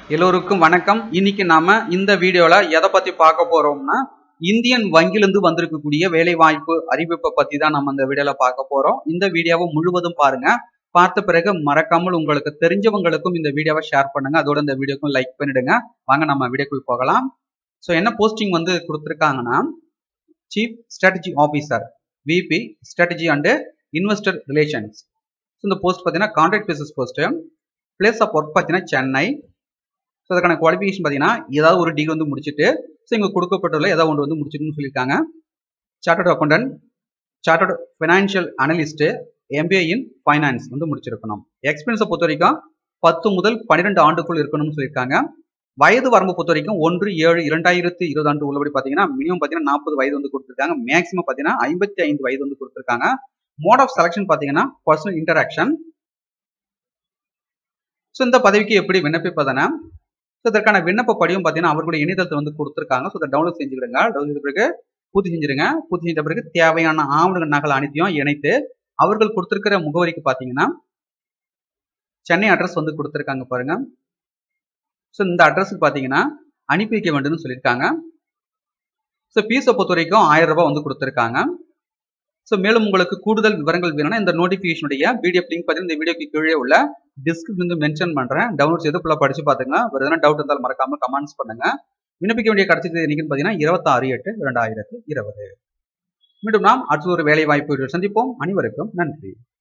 எல்லோருக்கும் வணக்கம். இன்னைக்கு நாம இந்த வீடியோல எதை பத்தி பார்க்க போறோம்னா இந்தியன் வங்கியிலிருந்து வந்திருக்கக்கூடிய வேலை வாய்ப்பு அறிவிப்பை பத்தி தான் நம்ம இந்த வீடியோல பார்க்க போறோம். இந்த வீடியோவை முழுவதும் பாருங்க. பார்த்த பிறகு மறக்காமல் உங்களுக்கு தெரிஞ்சவங்களுக்கும் இந்த வீடியோவை ஷேர் பண்ணுங்க. அதோட இந்த வீடியோக்கும் லைக் பண்ணிடுங்க. வாங்க நம்ம வீடியோக்குள் போகலாம். ஸோ என்ன போஸ்டிங் வந்து கொடுத்துருக்காங்கன்னா chief strategy officer VP strategy and investor relations. So இந்த போஸ்ட் பார்த்தீங்கன்னா contract basis post. Place of work பார்த்தீங்கன்னா சென்னை. ஸோ அதுக்கான குவாலிஃபிகேஷன் பார்த்தீங்கன்னா ஏதாவது ஒரு டிகிரி வந்து முடிச்சுட்டு ஸோ இங்கே கொடுக்கப்பட்டுள்ள ஏதாவது ஒன்று வந்து முடிச்சுட்டுன்னு சொல்லியிருக்காங்க. Chartered accountant, chartered financial analyst, MBA in finance வந்து முடிச்சிருக்கணும். எக்ஸ்பீரியன்ஸை பொறுத்த வரைக்கும் 10 முதல் 12 ஆண்டுக்குள் இருக்கணும்னு சொல்லியிருக்காங்க. வயது வரம்பு பொறுத்த வரைக்கும் 1/7/2020 உள்ளபடி பார்த்தீங்கன்னா மினிமம் பார்த்தீங்கன்னா 40 வயது வந்து கொடுத்துருக்காங்க. மேக்ஸிமம் பார்த்தீங்கன்னா 55 வயது வந்து கொடுத்துருக்காங்க. மோட் ஆஃப் செலக்ஷன் பார்த்தீங்கன்னா பர்சனல் இன்டராக்ஷன். ஸோ இந்த பதவிக்கு எப்படி விண்ணப்பிப்பதுன்னா ஸோ இதற்கான விண்ணப்ப படிவம் பார்த்தீங்கன்னா அவர்களுடைய இணையதளத்தில் வந்து கொடுத்துருக்காங்க. ஸோ இதை டவுன்லோட் செஞ்சுக்கிடுங்க. டவுன்லோட் செய்த பிறகு பூர்த்தி செஞ்சிருங்க. பூர்த்தி செஞ்ச பிறகு தேவையான ஆவணங்கள் நகல் அனைத்தையும் இணைத்து அவர்கள் கொடுத்துருக்கிற முகவரிக்கு பார்த்தீங்கன்னா சென்னை அட்ரஸ் வந்து கொடுத்துருக்காங்க பாருங்க. ஸோ இந்த அட்ரஸுக்கு பார்த்தீங்கன்னா அனுப்பி வைக்க வேண்டும்னு சொல்லியிருக்காங்க. ஸோ ஃபீஸை பொறுத்த வரைக்கும் 1000 ரூபாய் வந்து கொடுத்துருக்காங்க. ஸோ மேலும் உங்களுக்கு கூடுதல் விவரங்கள் வேணும்னா இந்த நோட்டிஃபிகேஷனுடைய பிடிஎஃப் லிங்க் பார்த்தீங்கன்னா இந்த வீடியோக்கு கீழே உள்ள டிஸ்கிரிப்ஷன் வந்து மென்ஷன் பண்ணுறேன். டவுன்லோட் செய்து ஃபுல்லாக படிச்சு பார்த்துங்க. வேறு எதனா டவுட் இருந்தாலும் மறக்காமல் கமெண்ட்ஸ் பண்ணுங்க. விண்ணப்பிக்க வேண்டிய கடைசி தேதி என்னைக்குன்னு பார்த்தீங்கன்னா 26/8/2020. மீண்டும் நாம் அடுத்த ஒரு வேலை வாய்ப்பு சந்திப்போம். அனைவருக்கும் நன்றி.